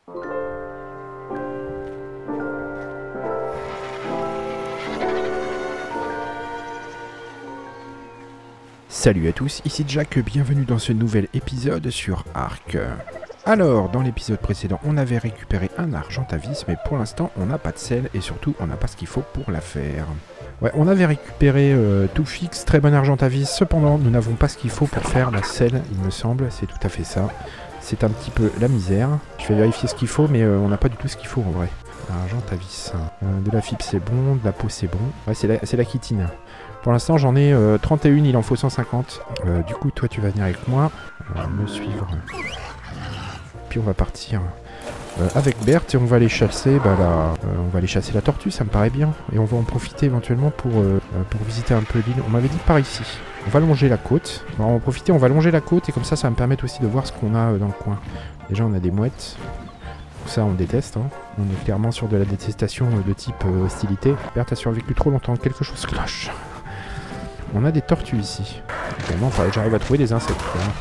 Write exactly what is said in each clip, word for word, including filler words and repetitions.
Salut à tous, ici Jack, bienvenue dans ce nouvel épisode sur Ark. Alors, dans l'épisode précédent, on avait récupéré un Argentavis, mais pour l'instant, on n'a pas de sel et surtout, on n'a pas ce qu'il faut pour la faire. Ouais, on avait récupéré euh, tout fixe, très bon Argentavis, cependant, nous n'avons pas ce qu'il faut pour faire la sel, il me semble, c'est tout à fait ça. C'est un petit peu la misère. Je vais vérifier ce qu'il faut, mais euh, on n'a pas du tout ce qu'il faut en vrai. Argentavis. Euh, de la fibre, c'est bon, de la peau, c'est bon. Ouais, c'est la, c'est la chitine. Pour l'instant, j'en ai euh, trente et un, il en faut cent cinquante. Euh, du coup, toi, tu vas venir avec moi, euh, me suivre. Puis on va partir euh, avec Berthe et on va aller chasser, bah, la, euh, on va aller chasser la tortue, ça me paraît bien. Et on va en profiter éventuellement pour, euh, pour visiter un peu l'île. On m'avait dit par ici. On va longer la côte. On va en profiter, on va longer la côte et comme ça, ça va me permettre aussi de voir ce qu'on a euh, dans le coin. Déjà, on a des mouettes. Ça, on déteste. Hein. On est clairement sur de la détestation euh, de type euh, hostilité. Berthe a survécu trop longtemps. Quelque chose cloche. On a des tortues ici. Également, il faudrait que j'arrive à trouver des insectes.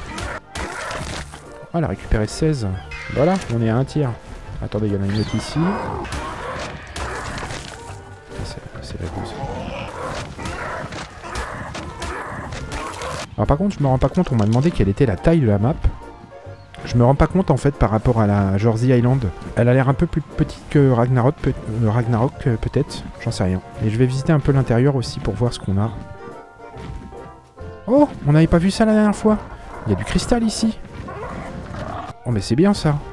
Voilà, récupérer seize. Voilà, on est à un tiers. Attendez, il y en a une autre ici. C'est la douze. Alors par contre, je me rends pas compte, on m'a demandé quelle était la taille de la map. Je me rends pas compte en fait par rapport à la Jersey Island. Elle a l'air un peu plus petite que Ragnarok, peut euh, Ragnarok euh, peut-être. J'en sais rien. Et je vais visiter un peu l'intérieur aussi pour voir ce qu'on a. Oh, on n'avait pas vu ça la dernière fois. Il y a du cristal ici. Oh, mais c'est bien ça.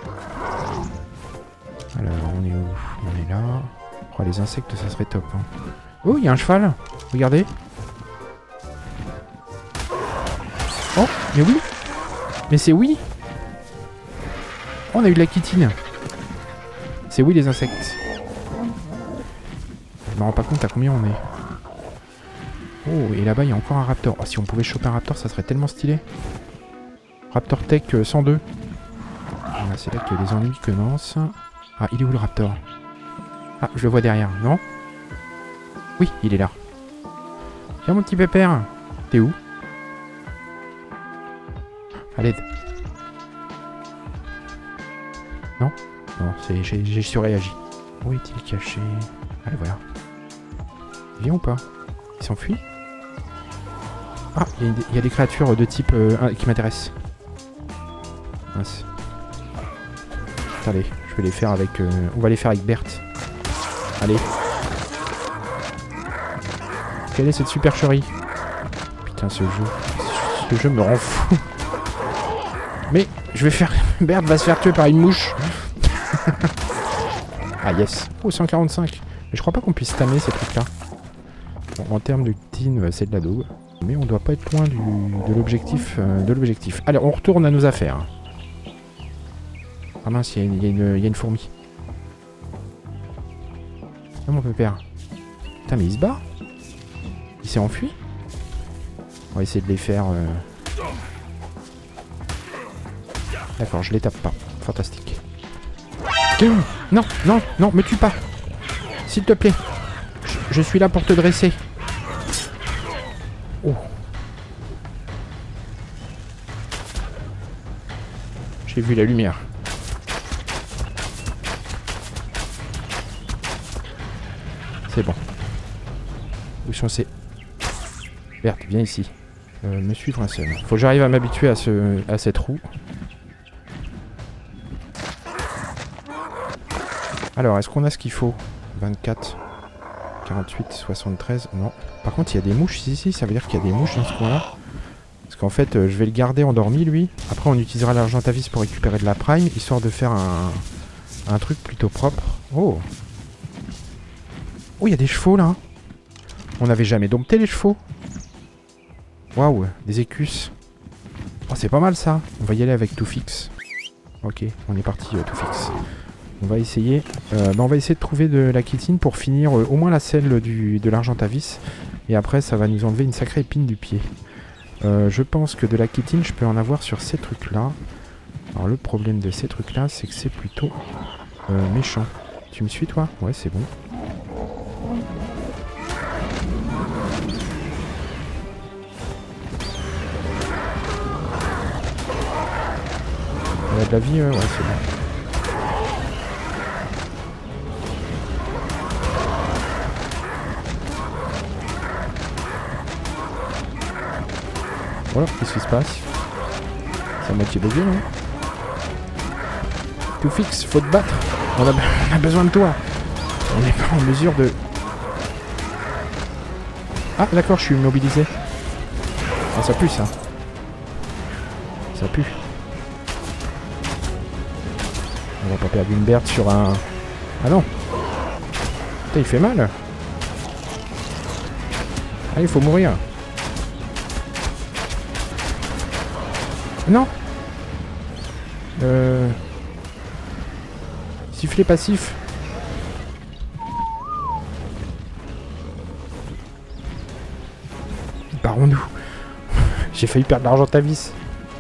Alors, on est où? On est là. Oh, les insectes, ça serait top. Hein. Oh, il y a un cheval. Regardez. Oh, mais oui. Mais c'est oui. Oh, on a eu de la chitine. C'est oui les insectes. Je me rends pas compte à combien on est. Oh, et là-bas, il y a encore un raptor. Oh, si on pouvait choper un raptor, ça serait tellement stylé. Raptor Tech euh, cent deux. Voilà, c'est là que les ennuis commencent. Ah, il est où le raptor? Ah, je le vois derrière, non? Oui, il est là. Viens, mon petit pépère. T'es où? À l'aide. Non? Non, j'ai surréagi. Où est-il caché? Allez, voilà. Il vient ou pas? Il s'enfuit? Ah, il y, y a des créatures de type euh, qui m'intéressent. Mince. Attendez, je vais les faire avec... Euh, on va les faire avec Berthe. Allez. Quelle est cette supercherie? Putain, ce jeu. Ce jeu me rend fou. Mais, je vais faire... Berthe va se faire tuer par une mouche. Ah, yes. Oh, cent quarante-cinq. Mais je crois pas qu'on puisse tamer ces trucs-là. Bon, en termes de tin, c'est de la daube. Mais on doit pas être loin du, de l'objectif. Euh, de l'objectif. Allez, on retourne à nos affaires. Ah mince, il y, y, y a une fourmi. Ah mon pépère. Putain, mais il se barre. Il s'est enfui. On va essayer de les faire... Euh... D'accord, je les tape pas. Fantastique. Non, non, non, me tue pas. S'il te plaît. Je, je suis là pour te dresser. Oh. J'ai vu la lumière. C'est bon. Où sont ces... Berthe, viens ici. Euh, me suivre un seul. Faut que j'arrive à m'habituer à, ce... à cette roue. Alors, est-ce qu'on a ce qu'il faut? vingt-quatre, quarante-huit, soixante-treize, non. Par contre, il y a des mouches ici, ça veut dire qu'il y a des mouches dans ce coin-là. Parce qu'en fait, euh, je vais le garder endormi, lui. Après, on utilisera l'Argentavis pour récupérer de la prime, histoire de faire un, un truc plutôt propre. Oh. Oh, il y a des chevaux, là. On n'avait jamais dompté les chevaux. Waouh, des écusses. Oh, c'est pas mal, ça. On va y aller avec tout fixe. Ok, on est parti, euh, tout fixe. On va essayer, euh, bah on va essayer de trouver de la chitine pour finir euh, au moins la selle du, de l'Argentavis. Et après, ça va nous enlever une sacrée épine du pied. Euh, je pense que de la chitine, je peux en avoir sur ces trucs-là. Alors le problème de ces trucs-là, c'est que c'est plutôt euh, méchant. Tu me suis, toi? Ouais, c'est bon. Il y a de la vie, euh, ouais, c'est bon. alors, qu'est-ce qui se passe? C'est à moitié bugué, non? Tout fixe, faut te battre. On a, on a besoin de toi. On n'est pas en mesure de... Ah, d'accord, je suis immobilisé. Ah, ça pue, ça. Ça pue. On va pas perdre une Berthe sur un... Ah non. Putain, il fait mal. Ah, il faut mourir. Non. Euh... Sifflet passif. Barrons-nous. J'ai failli perdre l'argent à vis.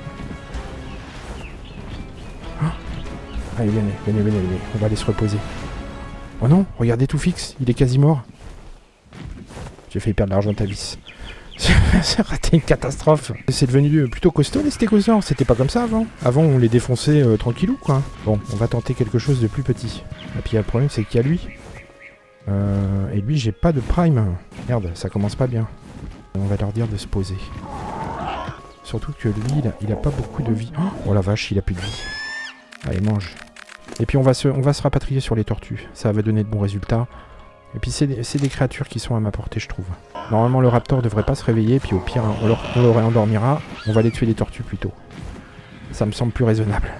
Allez, venez, venez, venez, venez. On va aller se reposer. Oh non, regardez tout fixe. Il est quasi mort. J'ai failli perdre l'argent à vis. C'est raté une catastrophe. C'est devenu plutôt costaud les stégosaures. C'était pas comme ça avant. Avant, on les défonçait euh, tranquillou, quoi. Bon, on va tenter quelque chose de plus petit. Et puis, le problème, c'est qu'il y a lui. Euh, et lui, j'ai pas de prime. Merde, ça commence pas bien. On va leur dire de se poser. Surtout que lui, il a, il a pas beaucoup de vie. Oh la vache, il a plus de vie. Allez, mange. Et puis, on va se, on va se rapatrier sur les tortues. Ça va donner de bons résultats. Et puis, c'est des, des créatures qui sont à ma portée, je trouve. Normalement, le raptor devrait pas se réveiller. Puis, au pire, on leur, on leur endormira. On va les tuer les tortues plutôt. Ça me semble plus raisonnable.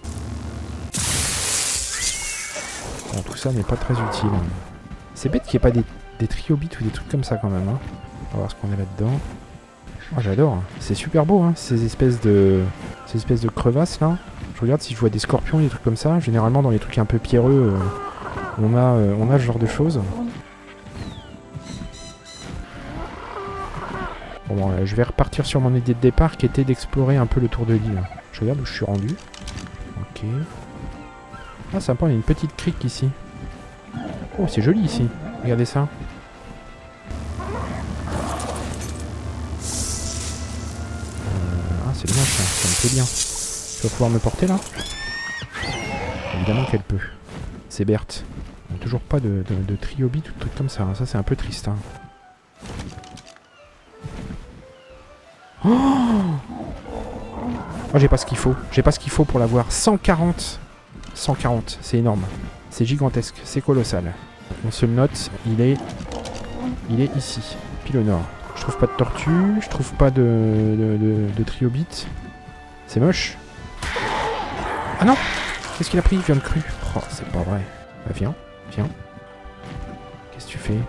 Bon, tout ça n'est pas très utile. C'est bête qu'il n'y ait pas des, des triobites ou des trucs comme ça quand même. Hein. On va voir ce qu'on a là-dedans. Oh, j'adore. C'est super beau, hein, ces espèces de, ces espèces de crevasses là. Je regarde si je vois des scorpions, des trucs comme ça. Généralement, dans les trucs un peu pierreux, euh, on a, euh, on a ce genre de choses. Bon, euh, je vais repartir sur mon idée de départ qui était d'explorer un peu le tour de l'île. Je regarde où je suis rendu. Ok. Ah, sympa, on a une petite crique ici. Oh, c'est joli ici. Regardez ça. Euh, ah, c'est dommage ça. Ça me plaît bien. Tu vas pouvoir me porter là? Évidemment qu'elle peut. C'est Berthe. On n'a toujours pas de, de, de triobite ou de trucs comme ça. Ça, c'est un peu triste. Hein. Oh, oh j'ai pas ce qu'il faut. J'ai pas ce qu'il faut pour l'avoir. cent quarante. cent quarante, c'est énorme. C'est gigantesque, c'est colossal. On se le note, il est... Il est ici, pile au nord. Je trouve pas de tortue, je trouve pas de, de, de, de triobite. C'est moche. Ah non! Qu'est-ce qu'il a pris? Il vient de cru. Oh, c'est pas vrai. Bah viens, viens. Qu'est-ce que tu fais?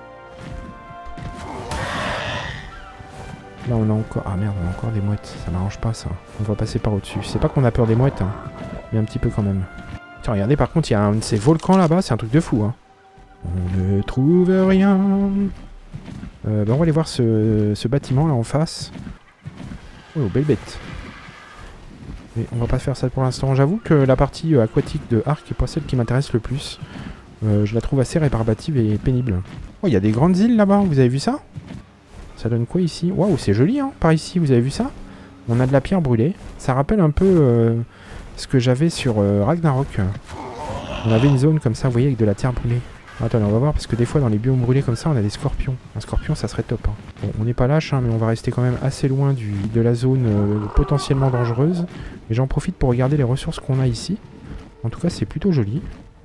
Là on a encore... Ah merde, on a encore des mouettes. Ça m'arrange pas ça. On va passer par au-dessus. C'est pas qu'on a peur des mouettes, hein. Mais un petit peu quand même. Tiens, regardez, par contre, il y a un de ces volcans là-bas. C'est un truc de fou, hein. On ne trouve rien. Euh, bah on va aller voir ce, ce bâtiment là en face. Oh, belle bête. Mais on va pas faire ça pour l'instant. J'avoue que la partie euh, aquatique de Ark est pas celle qui m'intéresse le plus. Euh, je la trouve assez rébarbative et pénible. Oh, il y a des grandes îles là-bas. Vous avez vu ça? Ça donne quoi ici? Waouh, c'est joli, hein, par ici. Vous avez vu ça? On a de la pierre brûlée. Ça rappelle un peu euh, ce que j'avais sur euh, Ragnarok. On avait une zone comme ça, vous voyez, avec de la terre brûlée. Attendez, on va voir, parce que des fois, dans les biomes brûlés comme ça, on a des scorpions. Un scorpion, ça serait top. Hein. Bon, on n'est pas lâche, hein, mais on va rester quand même assez loin du, de la zone euh, potentiellement dangereuse. Et j'en profite pour regarder les ressources qu'on a ici. En tout cas, c'est plutôt joli.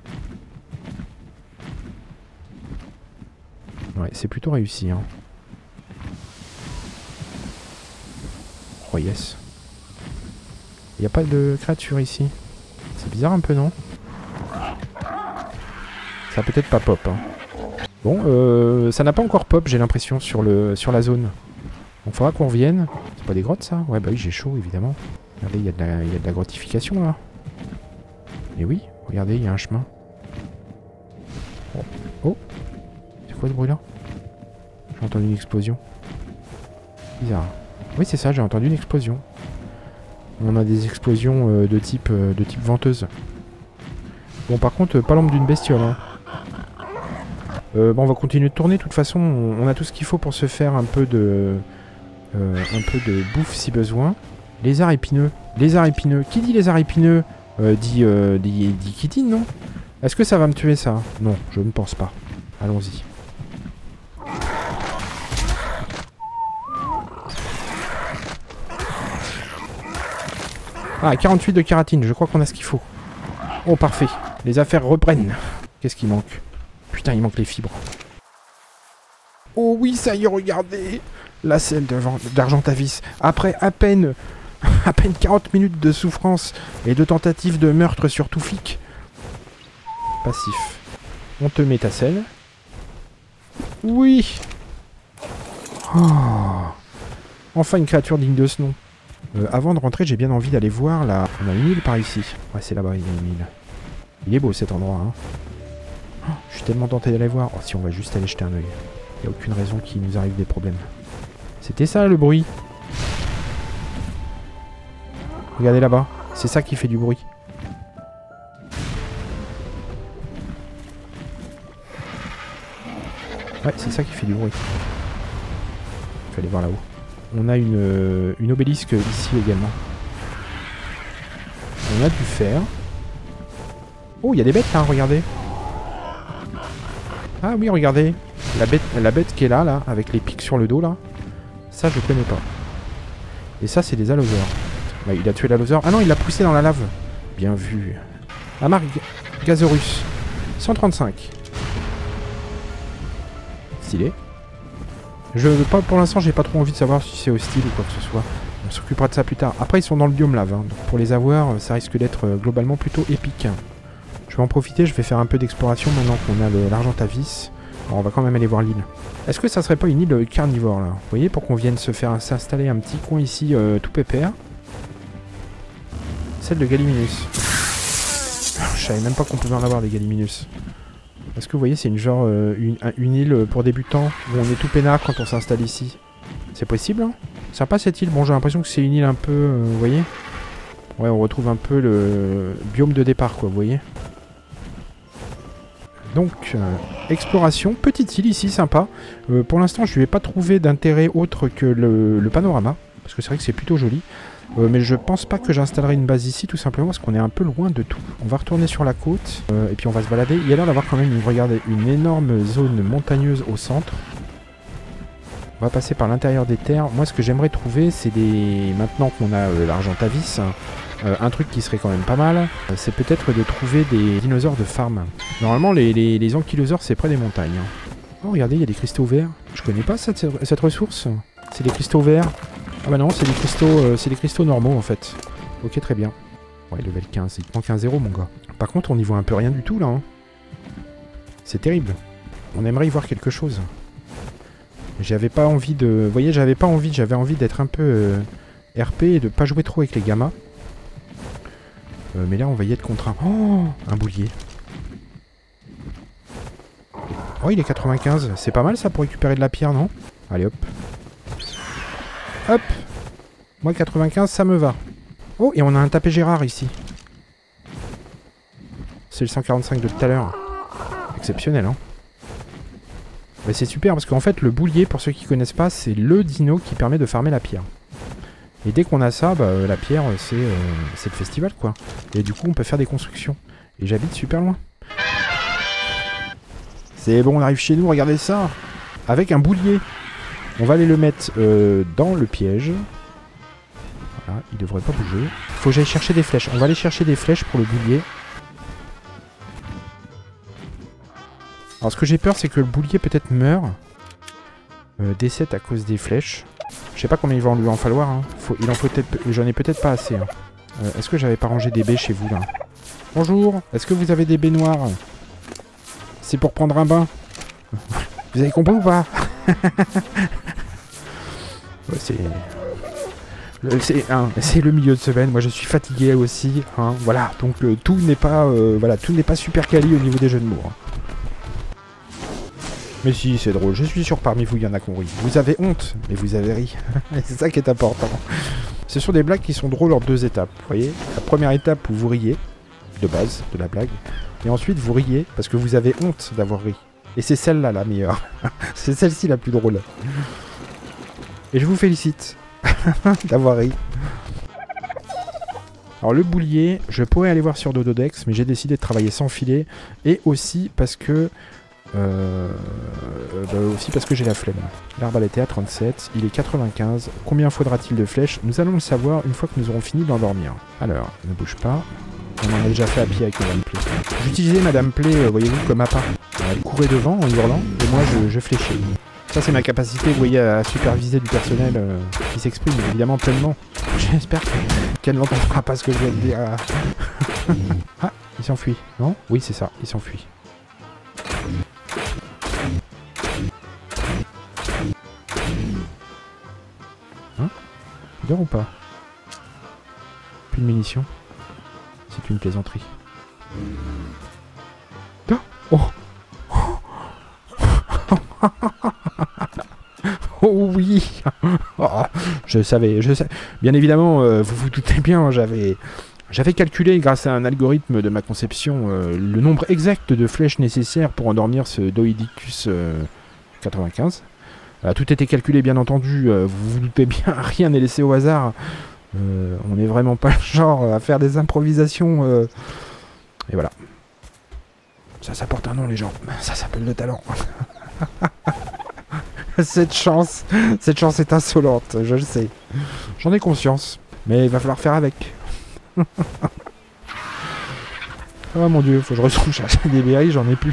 Ouais, c'est plutôt réussi. Hein. Oh yes. Il n'y a pas de créature ici. C'est bizarre un peu, non? Ça peut-être pas pop. Hein. Bon, euh, ça n'a pas encore pop, j'ai l'impression, sur, le, sur la zone. Donc faudra qu'on revienne. C'est pas des grottes, ça? Ouais, bah oui, j'ai chaud, évidemment. Regardez, il y, y a de la grottification, là. Et oui, regardez, il y a un chemin. Oh, oh. C'est quoi ce bruit-là? J'ai entendu une explosion. Bizarre. Oui, c'est ça, j'ai entendu une explosion. On a des explosions euh, de, type, euh, de type venteuse. Bon, par contre, euh, pas l'ombre d'une bestiole. Hein. Euh, bon, on va continuer de tourner. De toute façon, on, on a tout ce qu'il faut pour se faire un peu de, euh, un peu de bouffe si besoin. Lézard épineux. Lézard épineux. Qui dit lézard épineux euh, dit, euh, dit, dit Kitine, non? Est-ce que ça va me tuer, ça? Non, je ne pense pas. Allons-y. Ah, quarante-huit de kératine, je crois qu'on a ce qu'il faut. Oh, parfait. Les affaires reprennent. Qu'est-ce qui manque? Putain, il manque les fibres. Oh oui, ça y est, regardez. La selle d'Argentavis. Après à peine, à peine quarante minutes de souffrance et de tentatives de meurtre sur Toufik. Passif. On te met ta selle. Oui. Oh. Enfin une créature digne de ce nom. Euh, avant de rentrer, j'ai bien envie d'aller voir là. On a une île par ici. Ouais, c'est là-bas, il y a une île. Il est beau cet endroit, hein. Oh, je suis tellement tenté d'aller voir. Oh, si on va juste aller jeter un oeil. Il n'y a aucune raison qu'il nous arrive des problèmes. C'était ça le bruit. Regardez là-bas. C'est ça qui fait du bruit. Ouais, c'est ça qui fait du bruit. Il faut aller voir là-haut. On a une, euh, une obélisque ici également. On a du fer. Oh, il y a des bêtes là, regardez. Ah oui, regardez. La bête, la bête qui est là, là, avec les pics sur le dos, là. Ça, je connais pas. Et ça, c'est des allosaures. Ouais, il a tué l'allosaure. Ah non, il l'a poussé dans la lave. Bien vu. Amar Gazorus. cent trente-cinq. Stylé. Je, pas, pour l'instant, j'ai pas trop envie de savoir si c'est hostile ou quoi que ce soit. On s'occupera de ça plus tard. Après, ils sont dans le biome lave. Hein. Donc pour les avoir, ça risque d'être euh, globalement plutôt épique. Je vais en profiter, je vais faire un peu d'exploration maintenant qu'on a l'Argentavis. On va quand même aller voir l'île. Est-ce que ça serait pas une île carnivore là? Vous voyez, pour qu'on vienne se faire s'installer un petit coin ici euh, tout pépère. Celle de Gallimimus. Je savais même pas qu'on pouvait en avoir des Gallimimus. Est-ce que vous voyez, c'est une genre euh, une, une île pour débutants où on est tout peinard quand on s'installe ici? C'est possible, hein? Sympa cette île. Bon, j'ai l'impression que c'est une île un peu, euh, vous voyez? Ouais, on retrouve un peu le biome de départ, quoi, vous voyez? Donc, euh, exploration, petite île ici, sympa. Euh, pour l'instant, je ne lui ai pas trouvé d'intérêt autre que le, le panorama, parce que c'est vrai que c'est plutôt joli. Euh, mais je pense pas que j'installerai une base ici, tout simplement parce qu'on est un peu loin de tout. On va retourner sur la côte, euh, et puis on va se balader. Il y a l'air d'avoir quand même, une, regardez, une énorme zone montagneuse au centre. On va passer par l'intérieur des terres. Moi, ce que j'aimerais trouver, c'est des... Maintenant qu'on a euh, l'Argentavis, hein, Euh, un truc qui serait quand même pas mal, euh, c'est peut-être de trouver des dinosaures de farm. Normalement, les, les, les ankylosaures, c'est près des montagnes. Oh, regardez, il y a des cristaux verts. Je connais pas cette, cette ressource. C'est des cristaux verts. Ah bah non, c'est des cristaux, euh, c'est des cristaux normaux, en fait. Ok, très bien. Ouais, level quinze. Il te manque un zéro, mon gars. Par contre, on n'y voit un peu rien du tout, là. Hein. C'est terrible. On aimerait y voir quelque chose. J'avais pas envie de... Vous voyez, j'avais pas envie, j'avais envie d'être un peu euh, R P et de pas jouer trop avec les gammas. Euh, mais là, on va y être contraint. Oh, un boulier. Oh, il est quatre-vingt-quinze. C'est pas mal, ça, pour récupérer de la pierre, non? Allez, hop. Hop. Moi, quatre-vingt-quinze, ça me va. Oh, et on a un tapé Gérard, ici. C'est le cent quarante-cinq de tout à l'heure. Exceptionnel, hein. Mais c'est super, parce qu'en fait, le boulier, pour ceux qui connaissent pas, c'est le dino qui permet de farmer la pierre. Et dès qu'on a ça, bah, la pierre, c'est euh, le festival, quoi. Et du coup, on peut faire des constructions. Et j'habite super loin. C'est bon, on arrive chez nous, regardez ça. Avec un boulier. On va aller le mettre euh, dans le piège. Voilà, il devrait pas bouger. Il faut que j'aille chercher des flèches. On va aller chercher des flèches pour le boulier. Alors, ce que j'ai peur, c'est que le boulier peut-être meurt. Euh, décède à cause des flèches. Je sais pas combien il va en lui en falloir. Hein. Faut, il en faut peut-être, j'en ai peut-être pas assez. Hein. Euh, Est-ce que j'avais pas rangé des baies chez vous là? Bonjour. Est-ce que vous avez des baies noires? C'est pour prendre un bain. Vous avez compris ou pas? Ouais, c'est c'est hein, le milieu de semaine. Moi, je suis fatigué aussi. Hein. Voilà. Donc euh, tout n'est pas, euh, voilà, tout n'est pas super quali au niveau des jeux de mots. Hein. Mais si, c'est drôle. Je suis sûr parmi vous, il y en a qui ont ri. Vous avez honte, mais vous avez ri. C'est ça qui est important. Ce sont des blagues qui sont drôles en deux étapes. Vous voyez, la première étape où vous riez, de base, de la blague. Et ensuite, vous riez parce que vous avez honte d'avoir ri. Et c'est celle-là la meilleure. C'est celle-ci la plus drôle. Et je vous félicite d'avoir ri. Alors le boulier, je pourrais aller voir sur Dododex, mais j'ai décidé de travailler sans filet. Et aussi parce que... Euh, bah aussi parce que j'ai la flemme. L'arbalète est à trente-sept, il est quatre-vingt-quinze. Combien faudra-t-il de flèches? Nous allons le savoir une fois que nous aurons fini d'endormir. Alors, ne bouge pas. On en a déjà fait à pied avec Madame Play. J'utilisais Madame Play, euh, voyez-vous, comme appât. Elle courait devant en hurlant, et moi je, je fléchais. Ça c'est ma capacité, vous voyez, à superviser du personnel euh, qui s'exprime évidemment pleinement. J'espère qu'elle n'entendra pas ce que je viens de dire. Ah, il s'enfuit, non? Oui, c'est ça, il s'enfuit. Hein? Il dort ou pas? Plus de munitions. C'est une plaisanterie. Oh! Oh oui. Oh, je savais, je sais. Bien évidemment, euh, vous vous doutez bien, j'avais, j'avais calculé grâce à un algorithme de ma conception euh, le nombre exact de flèches nécessaires pour endormir ce Doedicus euh, quatre-vingt-quinze. Euh, tout était calculé, bien entendu. Euh, vous vous doutez bien, rien n'est laissé au hasard. Euh, on n'est vraiment pas le genre à faire des improvisations. Euh... Et voilà. Ça, ça porte un nom, les gens. Ça s'appelle le talent. Cette chance, cette chance est insolente, je le sais. J'en ai conscience, mais il va falloir faire avec. Oh mon dieu, faut que je retourne chercher des berries, j'en ai plus.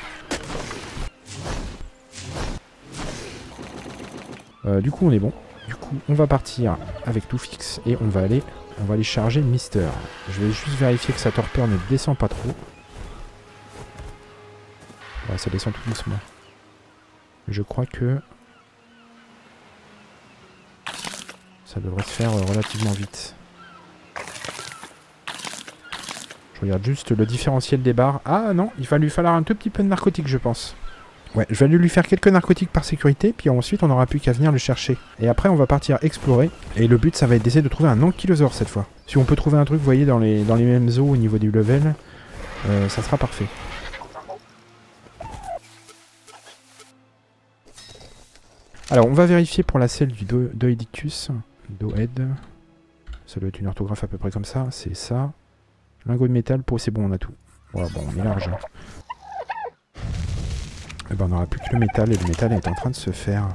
Euh, du coup, on est bon. Du coup, on va partir avec tout fixe et on va aller, on va aller charger Mister. Je vais juste vérifier que sa torpeur ne descend pas trop. Ouais, ça descend tout doucement. Je crois que ça devrait se faire relativement vite. Je regarde juste le différentiel des barres. Ah non, il va lui falloir un tout petit peu de narcotique, je pense. Ouais, je vais aller lui faire quelques narcotiques par sécurité, puis ensuite on n'aura plus qu'à venir le chercher. Et après on va partir explorer, et le but ça va être d'essayer de trouver un ankylosaure cette fois. Si on peut trouver un truc, vous voyez, dans les, dans les mêmes eaux au niveau du level, euh, ça sera parfait. Alors on va vérifier pour la selle du Do Doedicus. Doed. Ça doit être une orthographe à peu près comme ça, c'est ça. Lingot de métal, pour c'est bon, on a tout. Voilà, bon, on est large. Et ben on n'aura plus que le métal, et le métal est en train de se faire.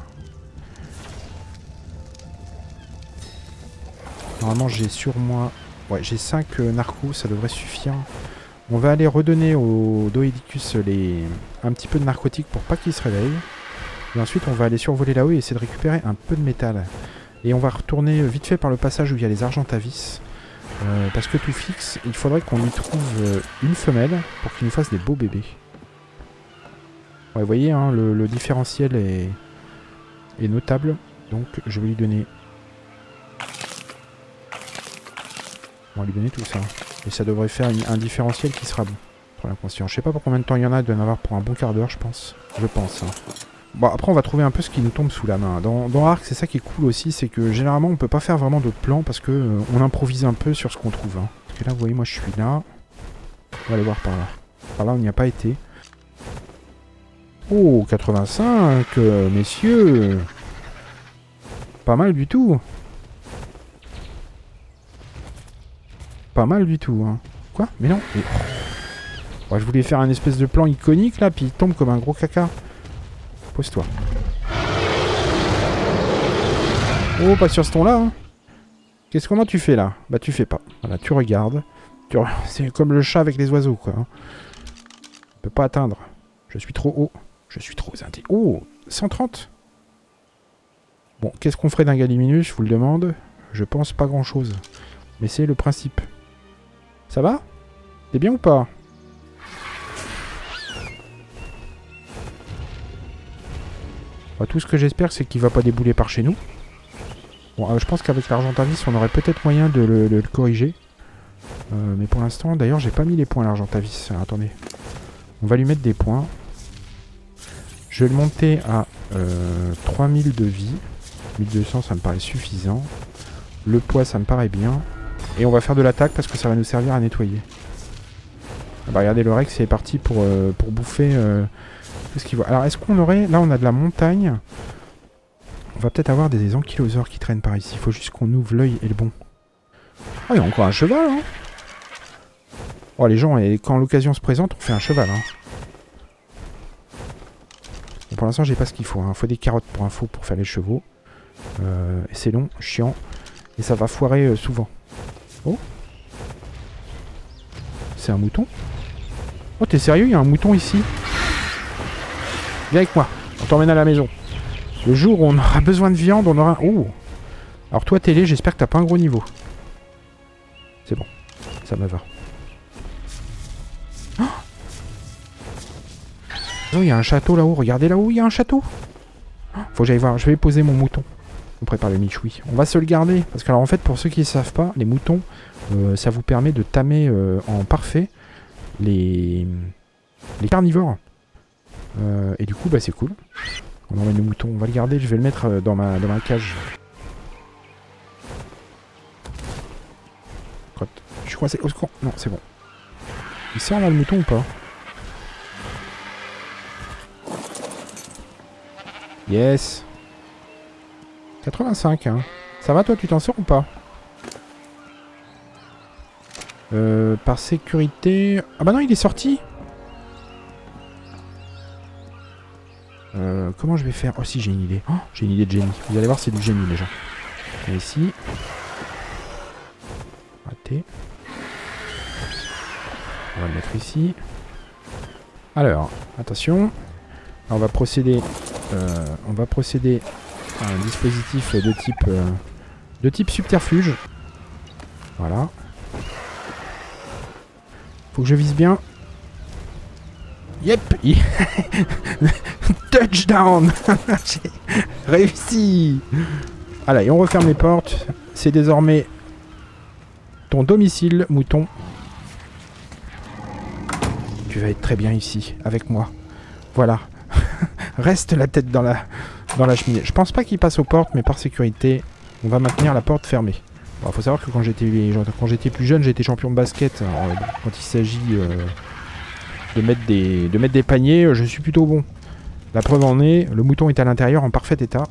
Normalement j'ai sur moi... Ouais, j'ai cinq euh, narcos, ça devrait suffire. On va aller redonner au Doedicus les... un petit peu de narcotique pour pas qu'il se réveille. Et ensuite on va aller survoler là-haut et essayer de récupérer un peu de métal. Et on va retourner vite fait par le passage où il y a les argentavis. Euh, parce que tout fixe, il faudrait qu'on y trouve euh, une femelle pour qu'il nous fasse des beaux bébés. Ouais, vous voyez, hein, le, le différentiel est, est notable. Donc je vais lui donner... On va lui donner tout ça. Et ça devrait faire une, un différentiel qui sera bon pour l'inconscient. Je sais pas pour combien de temps il y en a, il doit y en avoir pour un bon quart d'heure, je pense. Je pense. Hein. Bon, après on va trouver un peu ce qui nous tombe sous la main. Dans, dans Ark, c'est ça qui est cool aussi, c'est que généralement on peut pas faire vraiment de plan parce que euh, on improvise un peu sur ce qu'on trouve. Hein. Parce que là, vous voyez, moi je suis là. On va aller voir par là. Par là, on n'y a pas été. Oh, quatre-vingt-cinq, euh, messieurs. Pas mal du tout. Pas mal du tout, hein. Quoi? Mais non. Mais... Oh, je voulais faire un espèce de plan iconique là, puis il tombe comme un gros caca. Pose-toi. Oh, pas sur ce ton-là, hein. Qu'est-ce comment tu fais là? Bah tu fais pas. Voilà, tu regardes. Tu... C'est comme le chat avec les oiseaux, quoi. Hein. On peut pas atteindre. Je suis trop haut. Je suis trop inté... Oh, cent trente. Bon, qu'est-ce qu'on ferait d'un Gallimimus, je vous le demande. Je pense pas grand-chose. Mais c'est le principe. Ça va? T'es bien ou pas? Bah, tout ce que j'espère, c'est qu'il va pas débouler par chez nous. Bon, euh, je pense qu'avec l'Argentavis, on aurait peut-être moyen de le, de le corriger. Euh, mais pour l'instant, d'ailleurs, j'ai pas mis les points à l'Argentavis. Alors, attendez. On va lui mettre des points. Je vais le monter à euh, trois mille de vie. mille deux cents, ça me paraît suffisant. Le poids, ça me paraît bien. Et on va faire de l'attaque parce que ça va nous servir à nettoyer. Ah bah, regardez, le Rex est parti pour, euh, pour bouffer euh, tout ce qu'il voit. Alors, est-ce qu'on aurait... Là, on a de la montagne. On va peut-être avoir des ankylosaures qui traînent par ici. Il faut juste qu'on ouvre l'œil et le bon. Oh, il y a encore un cheval, hein. Oh, les gens, et quand l'occasion se présente, on fait un cheval, hein. pour l'instant, j'ai pas ce qu'il faut. Il hein. faut des carottes pour info pour faire les chevaux. Euh, c'est long, chiant. Et ça va foirer euh, souvent. Oh. C'est un mouton? Oh, t'es sérieux? Il y a un mouton ici? Viens avec moi. On t'emmène à la maison. Le jour où on aura besoin de viande, on aura... Oh. Alors toi, télé, j'espère que t'as pas un gros niveau. C'est bon. Ça me va. Oh, il y a un château là-haut. Regardez là-haut, il y a un château. Faut que j'aille voir. Je vais poser mon mouton. On prépare le michoui. On va se le garder. Parce que alors en fait, pour ceux qui ne savent pas, les moutons, euh, ça vous permet de tamer euh, en parfait les, les carnivores. Euh, et du coup, bah c'est cool. On emmène le mouton. On va le garder. Je vais le mettre euh, dans, ma, dans ma cage. Crotte. Je suis coincé. Au secours. Non, c'est bon. Il sort là le mouton ou pas? Yes. quatre-vingt-cinq, hein. Ça va toi, tu t'en sors ou pas? Euh, par sécurité... Ah bah non, il est sorti. Euh, comment je vais faire? Oh si, j'ai une idée. Oh, j'ai une idée de génie. Vous allez voir, c'est du génie, les gens. Et ici. Raté. On va le mettre ici. Alors, attention. On va procéder... Euh, on va procéder... un dispositif de type euh, de type subterfuge. Voilà. Faut que je vise bien. Yep. Touchdown. J'ai réussi. Voilà, et on referme les portes. C'est désormais ton domicile, mouton. Tu vas être très bien ici, avec moi. Voilà. Reste la tête dans la... dans la cheminée. Je pense pas qu'il passe aux portes, mais par sécurité, on va maintenir la porte fermée. Bon, faut savoir que quand j'étais quand j'étais plus jeune, j'étais champion de basket. Alors, quand il s'agit euh, de mettre des de mettre des paniers, je suis plutôt bon. La preuve en est, le mouton est à l'intérieur en parfait état.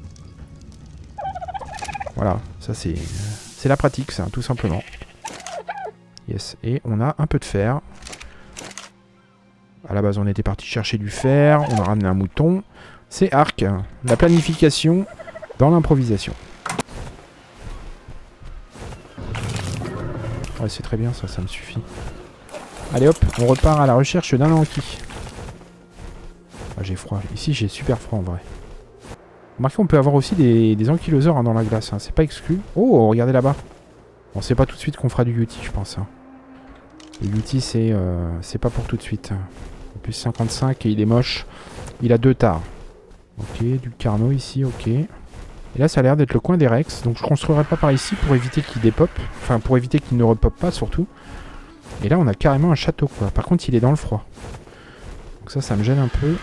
Voilà, ça c'est c'est la pratique, ça, tout simplement. Yes, et on a un peu de fer. À la base, on était parti chercher du fer, on a ramené un mouton. C'est Ark, la planification dans l'improvisation. Ouais, c'est très bien ça, ça me suffit. Allez hop, on repart à la recherche d'un anki. Ah, j'ai froid. Ici, j'ai super froid en vrai. Remarquez, on peut avoir aussi des, des ankyloseurs hein, dans la glace, hein. C'est pas exclu. Oh, regardez là-bas. On sait pas tout de suite qu'on fera du Yeti, je pense. Hein. Le Yeti, c'est euh, c'est pas pour tout de suite. En plus, cinquante-cinq et il est moche. Il a deux tares. Ok, du carnot ici, ok. Et là, ça a l'air d'être le coin des Rex. Donc, je construirai pas par ici pour éviter qu'il dépop. Enfin, pour éviter qu'il ne repop pas, surtout. Et là, on a carrément un château, quoi. Par contre, il est dans le froid. Donc ça, ça me gêne un peu.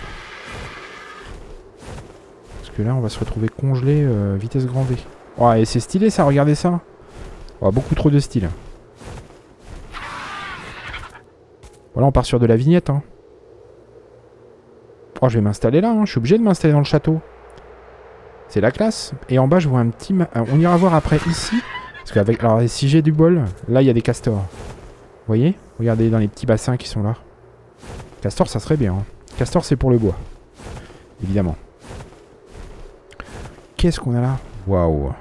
Parce que là, on va se retrouver congelé euh, vitesse grand V. Oh, et c'est stylé, ça. Regardez ça. Oh, beaucoup trop de style. Voilà, on part sur de la vignette, hein. Oh, je vais m'installer là, hein. Je suis obligé de m'installer dans le château. C'est la classe. Et en bas, je vois un petit... Ma... On ira voir après ici. Parce qu'avec... Alors, si j'ai du bol, là, il y a des castors. Vous voyez? Regardez dans les petits bassins qui sont là. Castor, ça serait bien. Hein. Castor, c'est pour le bois. Évidemment. Qu'est-ce qu'on a là? Waouh.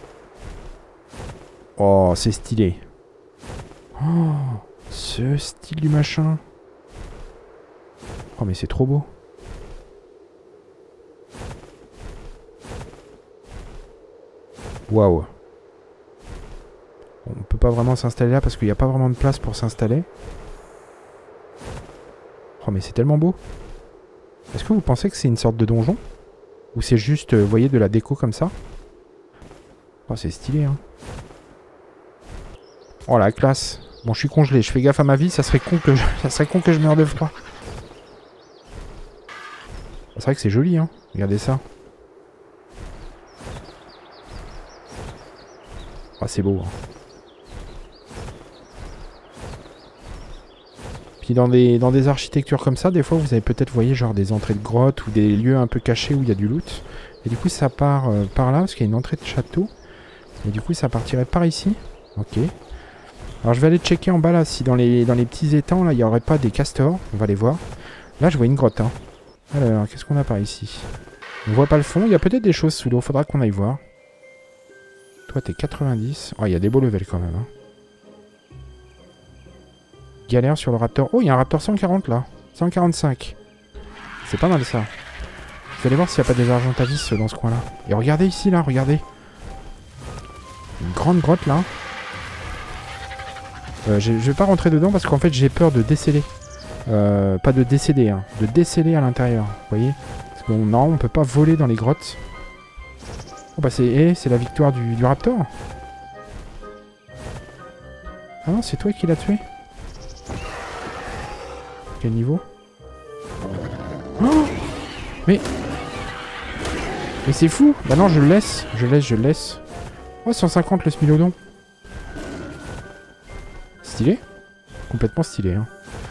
Oh, c'est stylé. Oh, ce style du machin. Oh, mais c'est trop beau. Waouh. On peut pas vraiment s'installer là parce qu'il n'y a pas vraiment de place pour s'installer. Oh mais c'est tellement beau. Est-ce que vous pensez que c'est une sorte de donjon? Ou c'est juste, vous voyez, de la déco comme ça? Oh c'est stylé hein. Oh la classe. Bon je suis congelé, je fais gaffe à ma vie, ça serait con que je, ça serait con que je meure de froid. C'est vrai que c'est joli hein, regardez ça. Oh c'est beau hein. Puis dans des, dans des architectures comme ça, des fois vous avez peut-être, vous voyez, genre des entrées de grottes ou des lieux un peu cachés où il y a du loot. Et du coup ça part euh, par là, parce qu'il y a une entrée de château. Et du coup ça partirait par ici. Ok. Alors je vais aller checker en bas là, si dans les, dans les petits étangs là, il n'y aurait pas des castors. On va les voir. Là je vois une grotte. Hein. Alors, qu'est-ce qu'on a par ici? On voit pas le fond. Il y a peut-être des choses sous l'eau. Faudra qu'on aille voir. Toi, t'es quatre-vingt-dix. Oh, il y a des beaux levels quand même. Hein. Galère sur le Raptor. Oh, il y a un Raptor cent quarante là. cent quarante-cinq. C'est pas mal ça. Je vais aller voir s'il n'y a pas des Argentavis dans ce coin-là. Et regardez ici, là, regardez. Une grande grotte là. Euh, je vais pas rentrer dedans parce qu'en fait j'ai peur de déceler. Euh, pas de décéder, hein, de déceler à l'intérieur. Vous voyez? Parce que non, on peut pas voler dans les grottes. Oh bah c'est eh, c'est la victoire du, du Raptor. Ah non, c'est toi qui l'as tué. Quel niveau? Oh, mais... Mais c'est fou. Bah non, je le laisse. Je laisse, je le laisse. Oh, cent cinquante le Smilodon. Stylé. Complètement stylé, hein.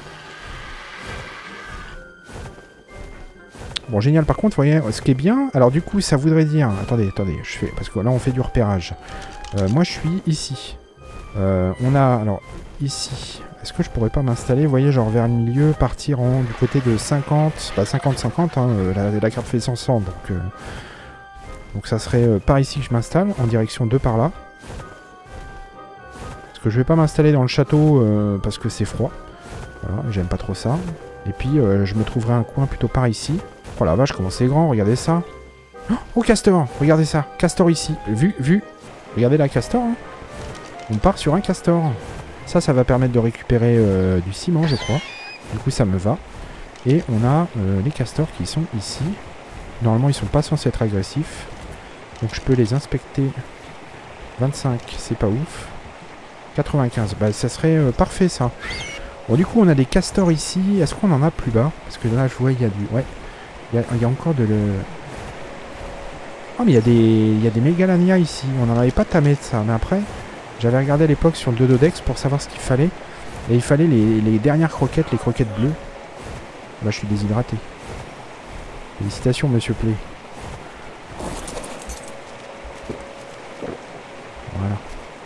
Bon, génial. Par contre, vous voyez, ce qui est bien... Alors, du coup, ça voudrait dire... Attendez, attendez. Je fais... Parce que là, on fait du repérage. Euh, moi, je suis ici. Euh, on a... Alors, ici... Est-ce que je pourrais pas m'installer, vous voyez, genre vers le milieu, partir en, du côté de cinquante... Pas cinquante cinquante, hein, euh, la, la carte fait cent cent, donc... Euh, donc ça serait euh, par ici que je m'installe, en direction de par là. Parce que je vais pas m'installer dans le château, euh, parce que c'est froid. Voilà, j'aime pas trop ça. Et puis, euh, je me trouverai un coin plutôt par ici. Oh la vache, comment c'est grand, regardez ça. Oh, castor, regardez ça, castor ici. Vu, vu. Regardez la castor. Hein. On part sur un castor. Ça, ça va permettre de récupérer euh, du ciment, je crois. Du coup, ça me va. Et on a euh, les castors qui sont ici. Normalement, ils sont pas censés être agressifs. Donc, je peux les inspecter. vingt-cinq, c'est pas ouf. quatre-vingt-quinze, bah ça serait euh, parfait, ça. Bon, du coup, on a des castors ici. Est-ce qu'on en a plus bas? Parce que là, je vois, il y a du... Ouais. Il y a, il y a encore de le... Oh, mais il y a des, il y a des mégalania ici. On n'en avait pas tamé de ça. Mais après... J'avais regardé à l'époque sur le Dododex pour savoir ce qu'il fallait. Et il fallait les, les dernières croquettes, les croquettes bleues. Là, je suis déshydraté. Félicitations, monsieur Play. Voilà.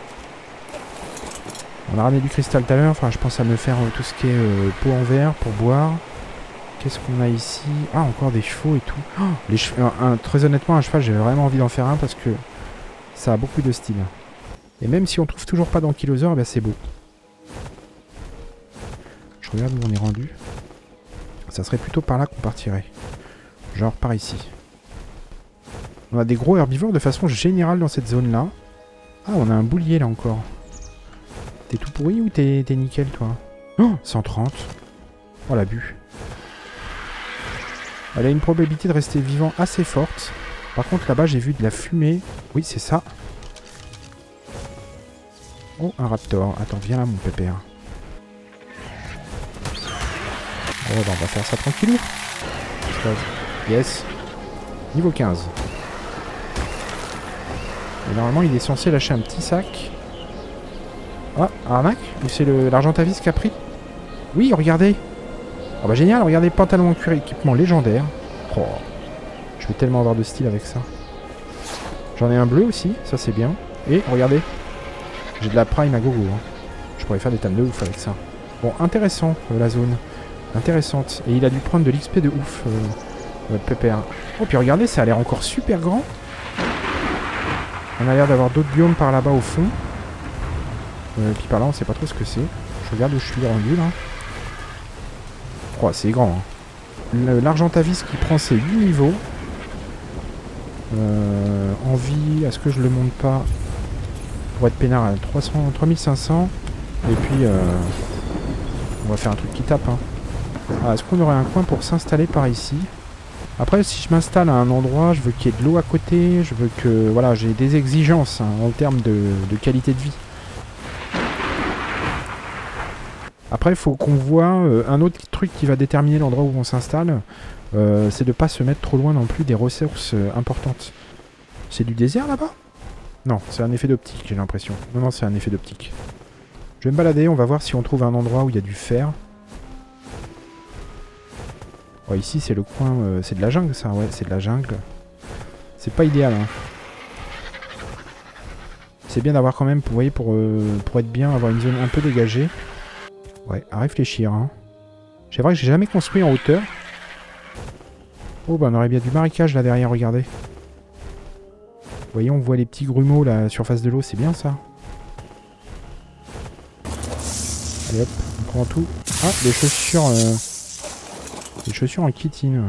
On a ramené du cristal tout à l'heure. Enfin, je pense à me faire euh, tout ce qui est euh, pot en verre pour boire. Qu'est-ce qu'on a ici? Ah, encore des chevaux et tout. Oh, les chevaux, un, un, très honnêtement, un cheval, j'ai vraiment envie d'en faire un parce que ça a beaucoup de style. Et même si on trouve toujours pas d'ankylosaure, ben c'est beau. Je regarde où on est rendu. Ça serait plutôt par là qu'on partirait. Genre par ici. On a des gros herbivores de façon générale dans cette zone-là. Ah, on a un boulier là encore. T'es tout pourri ou t'es nickel, toi? Oh, cent trente. Oh, l'abus. Elle a une probabilité de rester vivant assez forte. Par contre, là-bas, j'ai vu de la fumée. Oui, c'est ça. Oh, un raptor. Attends, viens là, mon pépère. Oh, bah, on va faire ça tranquillou. Yes. Niveau quinze. Et normalement, il est censé lâcher un petit sac. Ah, arnaque? Ou c'est l'Argentavis qui a pris? Oui, regardez. Oh bah génial, regardez, pantalon en cuir, équipement légendaire. Oh, je vais tellement avoir de style avec ça. J'en ai un bleu aussi, ça c'est bien. Et regardez. J'ai de la prime à gogo. Hein. Je pourrais faire des tames de ouf avec ça. Bon, intéressant, euh, la zone. Intéressante. Et il a dû prendre de l'X P de ouf, euh, notre pépère. Oh, puis regardez, ça a l'air encore super grand. On a l'air d'avoir d'autres biomes par là-bas au fond. Euh, puis par là, on sait pas trop ce que c'est. Je regarde où je suis rendu, là. Oh, c'est grand. Hein. L'Argentavis qui prend ses huit niveaux. Euh, envie, est-ce que je le monte pas? Pour être peinard à trois cents, trois mille cinq cents. Et puis, euh, on va faire un truc qui tape. Hein. Ah, est-ce qu'on aurait un coin pour s'installer par ici? Après, si je m'installe à un endroit, je veux qu'il y ait de l'eau à côté. Je veux que, voilà, j'ai des exigences hein, en termes de, de qualité de vie. Après, il faut qu'on voit euh, un autre truc qui va déterminer l'endroit où on s'installe. Euh, c'est de ne pas se mettre trop loin non plus des ressources euh, importantes. C'est du désert là-bas? Non, c'est un effet d'optique, j'ai l'impression. Non, non, c'est un effet d'optique. Je vais me balader, on va voir si on trouve un endroit où il y a du fer. Oh, ici, c'est le coin... Euh, c'est de la jungle, ça, ouais, c'est de la jungle. C'est pas idéal, hein. C'est bien d'avoir quand même, vous voyez, pour, euh, pour être bien, avoir une zone un peu dégagée. Ouais, à réfléchir, hein. C'est vrai que j'ai jamais construit en hauteur. Oh bah on aurait bien du marécage là derrière, regardez. Vous voyez, on voit les petits grumeaux là à la surface de l'eau, c'est bien ça. Allez hop, on prend tout. Ah, des chaussures... Euh... Des chaussures en chitine.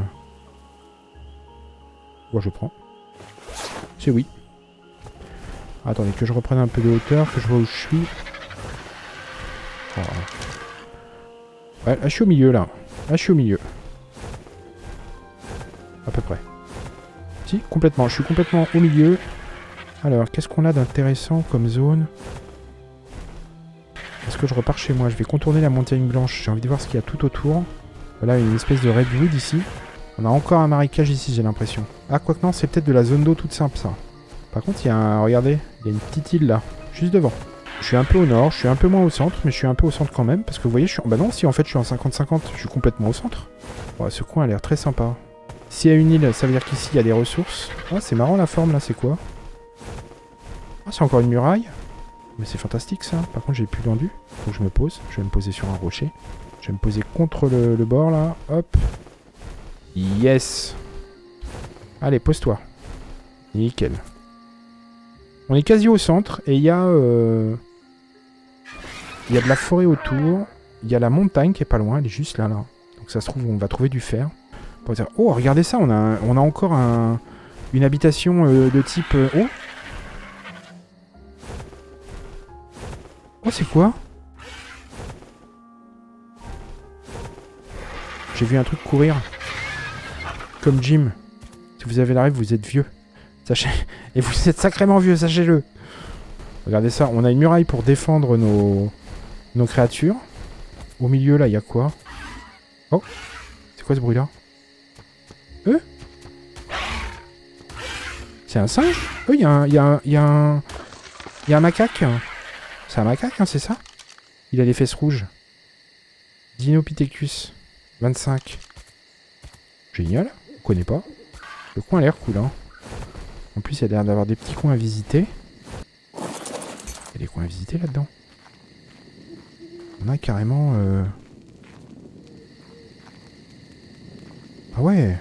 Bon, je prends. C'est oui. Attendez, que je reprenne un peu de hauteur, que je vois où je suis. Oh. Ouais, là je suis au milieu là. Là je suis au milieu. À peu près. Si, complètement. Je suis complètement au milieu. Alors, qu'est-ce qu'on a d'intéressant comme zone? Est-ce que je repars chez moi? Je vais contourner la montagne blanche. J'ai envie de voir ce qu'il y a tout autour. Voilà, une espèce de redwood ici. On a encore un marécage ici, j'ai l'impression. Ah, quoi que non, c'est peut-être de la zone d'eau toute simple, ça. Par contre, il y a un... Regardez, il y a une petite île là, juste devant. Je suis un peu au nord, je suis un peu moins au centre, mais je suis un peu au centre quand même. Parce que vous voyez, je suis... Bah non, si en fait je suis en cinquante cinquante, je suis complètement au centre. Ouais, ce coin a l'air très sympa. S'il y a une île, ça veut dire qu'ici il y a des ressources. Ah, c'est marrant la forme là, c'est quoi? Ah, c'est encore une muraille. Mais c'est fantastique ça. Par contre, j'ai plus d'endu. Faut que je me pose. Je vais me poser sur un rocher. Je vais me poser contre le, le bord là. Hop. Yes. Allez, pose-toi. Nickel. On est quasi au centre et il y a... Euh... Il y a de la forêt autour. Il y a la montagne qui est pas loin. Elle est juste là, là. Donc ça se trouve, on va trouver du fer. Pour dire... Oh, regardez ça. On a, un... on a encore un... une habitation euh, de type... Euh... Oh. Oh, c'est quoi? J'ai vu un truc courir. Comme Jim. Si vous avez la rêve, vous êtes vieux. Sachez... Et vous êtes sacrément vieux, sachez-le. Regardez ça. On a une muraille pour défendre nos... nos créatures. Au milieu, là, il y a quoi? Oh. C'est quoi ce bruit-là? Euh C'est un singe? Oh, il y a un... Il y a un... Il y a un... Il y a un macaque. C'est un macaque, hein, c'est ça? Il a les fesses rouges. Dinopithecus. vingt-cinq. Génial. On connaît pas. Le coin a l'air cool, hein. En plus, il y a l'air d'avoir des petits coins à visiter. Il y a des coins à visiter là-dedans. On a carrément... Euh... Ah ouais.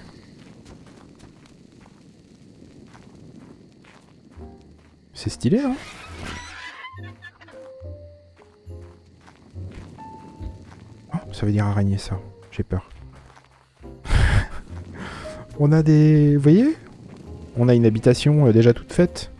C'est stylé, hein. Oh, ça veut dire araignée, ça. J'ai peur. On a des... Vous voyez? On a une habitation euh, déjà toute faite.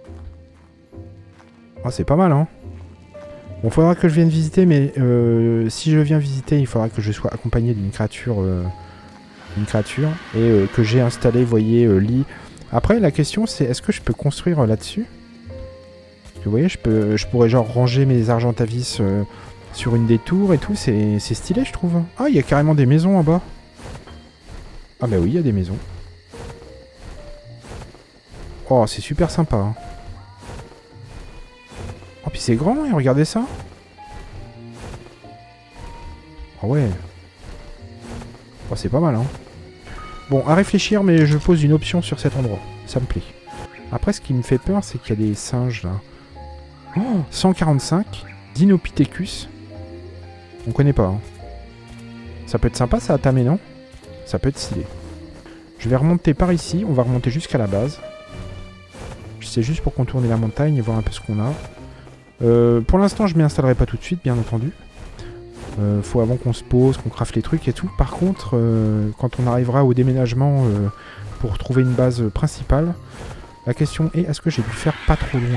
Ah, c'est pas mal, hein. Bon, faudra que je vienne visiter, mais euh, si je viens visiter, il faudra que je sois accompagné d'une créature... Euh, une créature. Et euh, que j'ai installé, vous voyez, euh, lit. Après, la question, c'est est-ce que je peux construire euh, là-dessus? Vous voyez, je, peux, je pourrais genre ranger mes argentavis euh, sur une des tours et tout. C'est stylé, je trouve. Ah, il y a carrément des maisons en bas. Ah bah oui, il y a des maisons. Oh, c'est super sympa. Hein. Oh, puis c'est grand, hein, regardez ça. Oh ouais. Oh, c'est pas mal, hein. Bon, à réfléchir, mais je pose une option sur cet endroit. Ça me plaît. Après, ce qui me fait peur, c'est qu'il y a des singes, là. Oh, cent quarante-cinq. Dinopithecus. On connaît pas, hein. Ça peut être sympa, ça, à tamer, non? Ça peut être stylé. Je vais remonter par ici. On va remonter jusqu'à la base. C'est juste pour contourner la montagne et voir un peu ce qu'on a. Euh, pour l'instant, je m'y installerai pas tout de suite, bien entendu. Euh, faut avant qu'on se pose, qu'on crafte les trucs et tout. Par contre, euh, quand on arrivera au déménagement euh, pour trouver une base principale, la question est, est-ce que j'ai dû faire pas trop loin?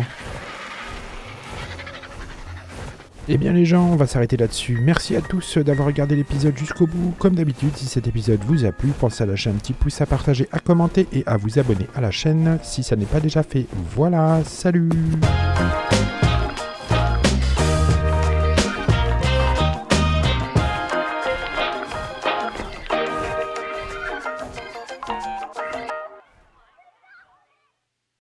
Eh bien les gens, on va s'arrêter là-dessus. Merci à tous d'avoir regardé l'épisode jusqu'au bout. Comme d'habitude, si cet épisode vous a plu, pensez à lâcher un petit pouce, à partager, à commenter et à vous abonner à la chaîne si ça n'est pas déjà fait. Voilà, salut!